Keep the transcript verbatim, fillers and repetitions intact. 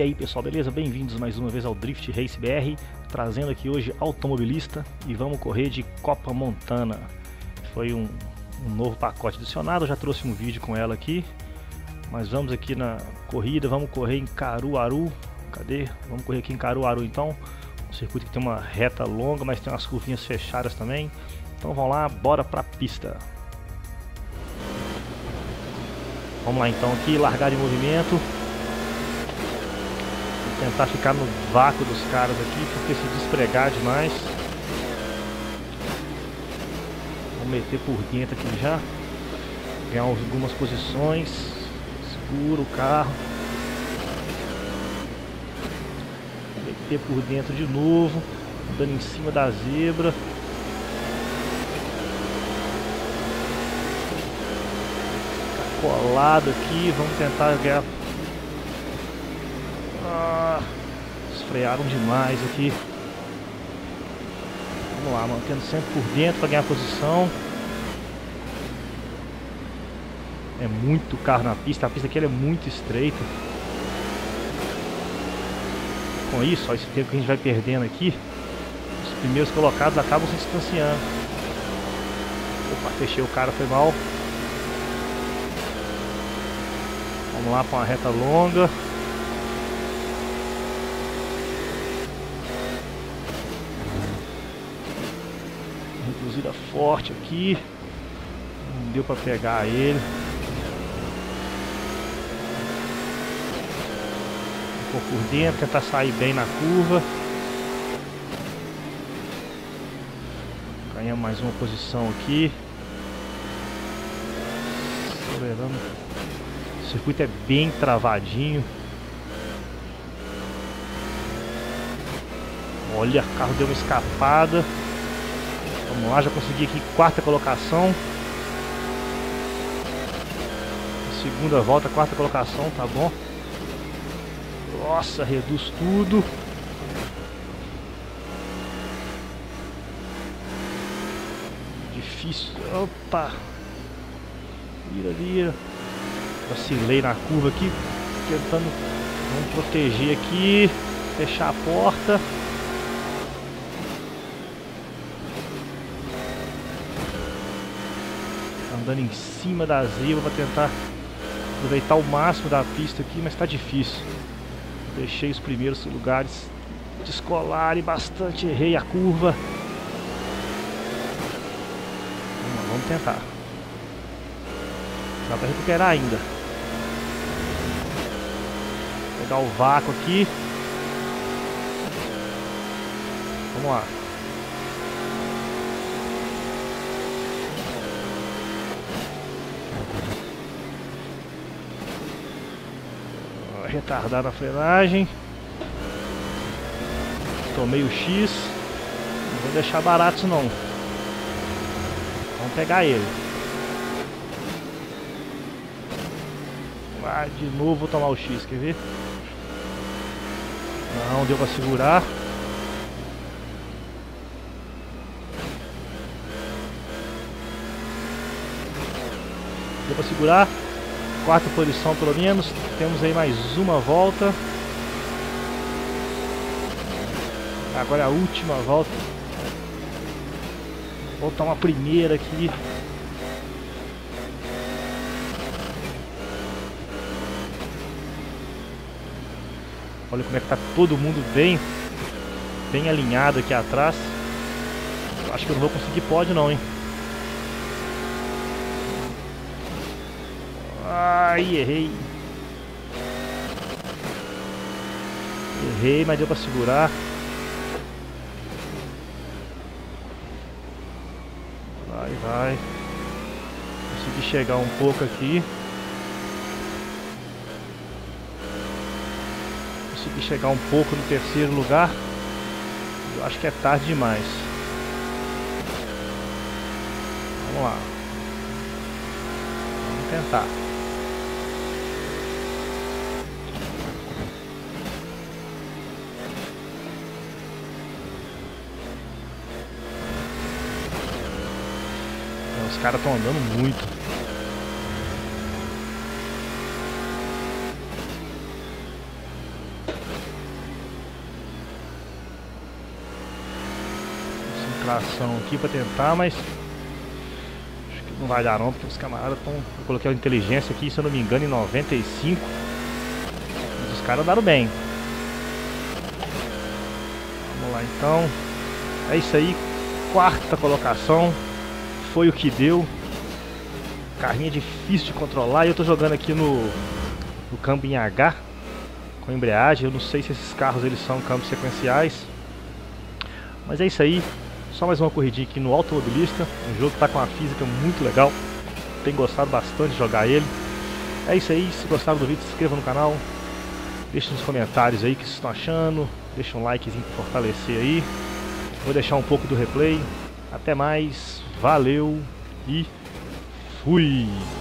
E aí pessoal, beleza? Bem-vindos mais uma vez ao Drift Race B R, trazendo aqui hoje Automobilista e vamos correr de Copa Montana. Foi um, um novo pacote adicionado, eu já trouxe um vídeo com ela aqui, mas vamos aqui na corrida, vamos correr em Caruaru. Cadê? Vamos correr aqui em Caruaru então, um circuito que tem uma reta longa, mas tem umas curvinhas fechadas também. Então vamos lá, bora pra pista. Vamos lá então aqui, largar de movimento. Tentar ficar no vácuo dos caras aqui, porque se despregar demais. Vamos meter por dentro aqui já. Ganhar algumas posições. Segura o carro. Meter por dentro de novo. Andando em cima da zebra. Ficar colado aqui. Vamos tentar ganhar. Ah, esfrearam demais aqui. Vamos lá, mantendo sempre por dentro para ganhar posição. É muito carro na pista. A pista aqui ela é muito estreita. Com isso, ó, esse tempo que a gente vai perdendo aqui, os primeiros colocados acabam se distanciando. Opa, fechei o cara, foi mal. Vamos lá para uma reta longa. Reduzida forte aqui. Não deu para pegar ele. Ficou por dentro, tentar sair bem na curva. Ganhamos mais uma posição aqui. Acelerando. O circuito é bem travadinho. Olha, o carro deu uma escapada. Vamos lá, já consegui aqui quarta colocação. Segunda volta, quarta colocação, tá bom. Nossa, reduz tudo. Difícil. Opa. Vira, vira. Vacilei na curva aqui. Tentando. Vamos proteger aqui. Fechar a porta. Andando em cima da zebra para tentar aproveitar o máximo da pista aqui, mas está difícil. Deixei os primeiros lugares descolarem bastante, errei a curva. Vamos, vamos tentar. Dá para recuperar ainda. Vou pegar o vácuo aqui. Vamos lá. Retardar a frenagem. Tomei o X. Não vou deixar barato isso não. Vamos pegar ele. Ah, de novo vou tomar o X, quer ver? Não, deu pra segurar. Deu pra segurar. Quarta posição pelo menos. Temos aí mais uma volta. Agora é a última volta. Vou tomar a primeira aqui. Olha como é que tá todo mundo bem Bem alinhado aqui atrás. Eu acho que eu não vou conseguir pódio não, hein. Ai, errei. Errei, mas deu pra segurar. Vai, vai. Consegui chegar um pouco aqui. Consegui chegar um pouco no terceiro lugar. Eu acho que é tarde demais. Vamos lá. Vamos tentar. Os caras estão andando muito. tração aqui pra tentar, mas acho que não vai dar não, porque os camaradas estão... Eu coloquei a inteligência aqui, se eu não me engano, em noventa e cinco. Mas os caras andaram bem. Vamos lá então. É isso aí, quarta colocação. Foi o que deu. Carrinho é difícil de controlar e eu tô jogando aqui no, no câmbio em H com embreagem. Eu não sei se esses carros eles são câmbios sequenciais, mas é isso aí. Só mais uma corridinha aqui no Automobilista, um jogo que tá com uma física muito legal. Tenho gostado bastante de jogar ele. É isso aí, se gostaram do vídeo, se inscreva no canal. Deixe nos comentários aí o que vocês estão achando. Deixa um likezinho pra fortalecer aí. Vou deixar um pouco do replay. Até mais, valeu e fui!